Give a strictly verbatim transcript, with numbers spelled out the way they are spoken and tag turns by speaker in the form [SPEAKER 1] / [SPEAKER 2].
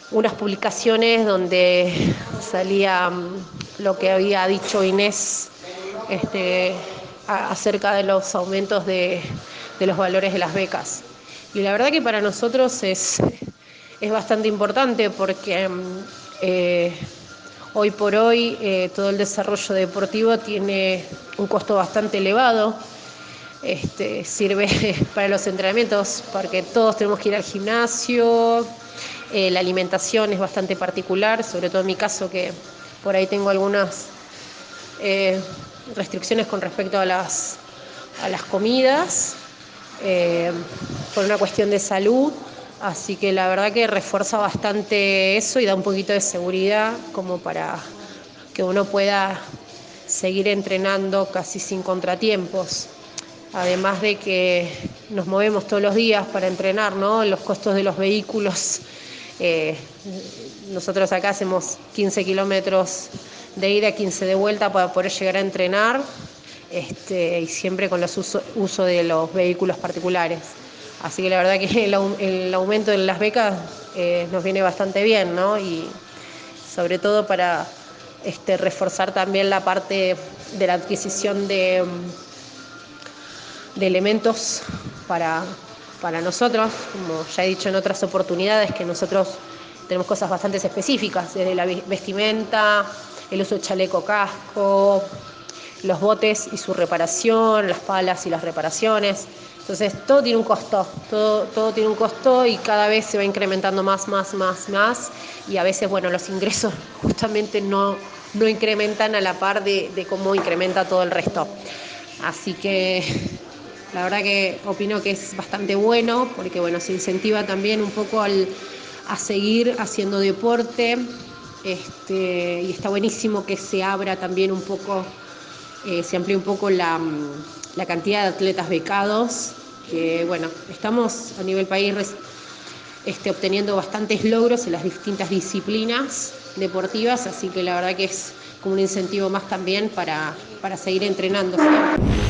[SPEAKER 1] unas publicaciones donde salía lo que había dicho Inés este, a, acerca de los aumentos de, de los valores de las becas. Y la verdad que para nosotros es, es bastante importante porque eh, hoy por hoy eh, todo el desarrollo deportivo tiene un costo bastante elevado. Este, sirve para los entrenamientos porque todos tenemos que ir al gimnasio, eh, la alimentación es bastante particular, sobre todo en mi caso que por ahí tengo algunas eh, restricciones con respecto a las, a las comidas, eh, por una cuestión de salud, así que la verdad que refuerza bastante eso y da un poquito de seguridad como para que uno pueda seguir entrenando casi sin contratiempos. Además de que nos movemos todos los días para entrenar, ¿no? Los costos de los vehículos. Eh, nosotros acá hacemos quince kilómetros de ida, quince de vuelta para poder llegar a entrenar, este, y siempre con los uso, uso de los vehículos particulares. Así que la verdad que el, el aumento de las becas eh, nos viene bastante bien, ¿no? Y sobre todo para este, reforzar también la parte de la adquisición de de elementos para, para nosotros, como ya he dicho en otras oportunidades, que nosotros tenemos cosas bastante específicas, desde la vestimenta, el uso de chaleco casco, los botes y su reparación, las palas y las reparaciones. Entonces todo tiene un costo, todo, todo tiene un costo y cada vez se va incrementando más, más, más, más, y a veces, bueno, los ingresos justamente no, no incrementan a la par de, de cómo incrementa todo el resto. Así que la verdad que opino que es bastante bueno porque, bueno, se incentiva también un poco al, a seguir haciendo deporte, este, y está buenísimo que se abra también un poco, eh, se amplíe un poco la, la cantidad de atletas becados, que, bueno, estamos a nivel país este, obteniendo bastantes logros en las distintas disciplinas deportivas, así que la verdad que es como un incentivo más también para, para seguir entrenando.